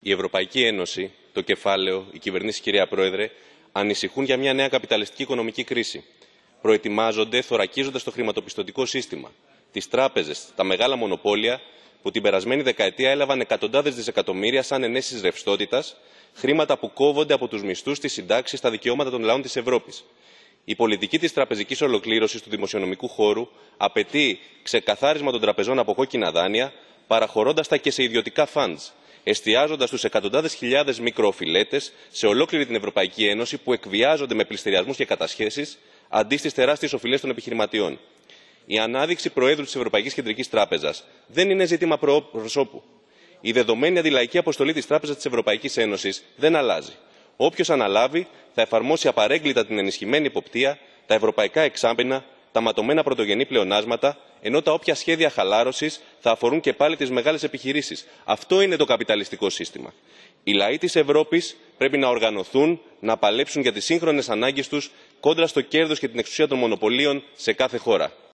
Η Ευρωπαϊκή Ένωση, το κεφάλαιο, οι κυβερνήσεις, κυρία Πρόεδρε, ανησυχούν για μια νέα καπιταλιστική οικονομική κρίση. Προετοιμάζονται θωρακίζοντας το χρηματοπιστωτικό σύστημα, τις τράπεζες, τα μεγάλα μονοπόλια που την περασμένη δεκαετία έλαβαν εκατοντάδες δισεκατομμύρια σαν ενέσεις ρευστότητας, χρήματα που κόβονται από τους μισθούς, τις συντάξεις, τα δικαιώματα των λαών της Ευρώπης. Η πολιτική της τραπεζικής ολοκλήρωσης του δημοσιονομικού χώρου απαιτεί ξεκαθάρισμα των τραπεζών από κόκκινα δάνεια, παραχωρώντας τα και σε ιδιωτικά funds, εστιάζοντας τους εκατοντάδες χιλιάδες μικροοφιλέτες σε ολόκληρη την Ευρωπαϊκή Ένωση που εκβιάζονται με πληστηριασμούς και κατασχέσεις αντί στις τεράστιες οφειλές των επιχειρηματιών. Η ανάδειξη Προέδρου της Ευρωπαϊκής Κεντρικής Τράπεζας δεν είναι ζήτημα προσώπου. Η δεδομένη αντιλαϊκή αποστολή της Τράπεζας της Ευρωπαϊκής Ένωσης δεν αλλάζει. Όποιος αναλάβει θα εφαρμόσει απαρέγκλιτα την ενισχυμένη εποπτεία, τα ευρωπαϊκά εξάμεινα, τα ματωμένα πρωτογενή πλεονάσματα, ενώ τα όποια σχέδια χαλάρωσης θα αφορούν και πάλι τις μεγάλες επιχειρήσεις. Αυτό είναι το καπιταλιστικό σύστημα. Οι λαοί της Ευρώπης πρέπει να οργανωθούν, να παλέψουν για τις σύγχρονες ανάγκες τους κόντρα στο κέρδος και την εξουσία των μονοπωλίων σε κάθε χώρα.